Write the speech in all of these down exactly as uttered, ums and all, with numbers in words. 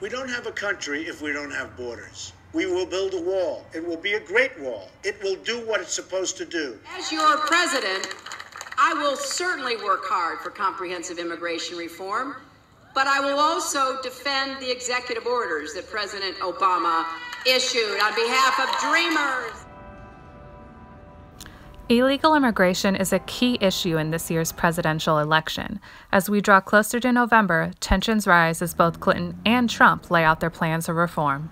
We don't have a country if we don't have borders. We will build a wall. It will be a great wall. It will do what it's supposed to do. As your president, I will certainly work hard for comprehensive immigration reform, but I will also defend the executive orders that President Obama issued on behalf of dreamers. Illegal immigration is a key issue in this year's presidential election. As we draw closer to November, tensions rise as both Clinton and Trump lay out their plans of reform.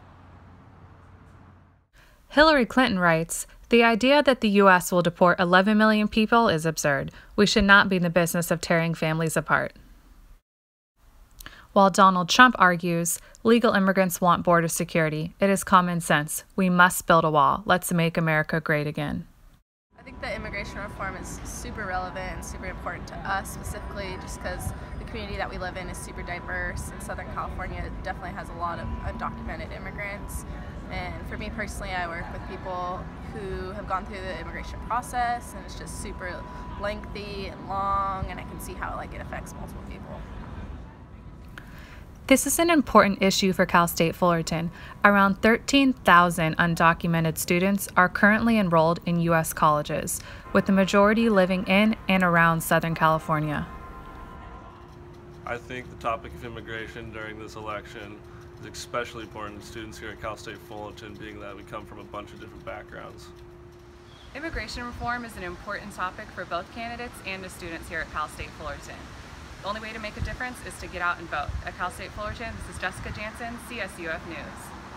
Hillary Clinton writes, "The idea that the U S will deport eleven million people is absurd. We should not be in the business of tearing families apart." While Donald Trump argues, legal immigrants want border security. It is common sense. We must build a wall. Let's make America great again. I think that immigration reform is super relevant and super important to us specifically just because the community that we live in is super diverse, and Southern California definitely has a lot of undocumented immigrants. And for me personally, I work with people who have gone through the immigration process, and it's just super lengthy and long, and I can see how like it affects multiple people. This is an important issue for Cal State Fullerton. Around thirteen thousand undocumented students are currently enrolled in U S colleges, with the majority living in and around Southern California. I think the topic of immigration during this election is especially important to students here at Cal State Fullerton, being that we come from a bunch of different backgrounds. Immigration reform is an important topic for both candidates and the students here at Cal State Fullerton. The only way to make a difference is to get out and vote. At Cal State Fullerton, this is Jessica Jansen, C S U F News.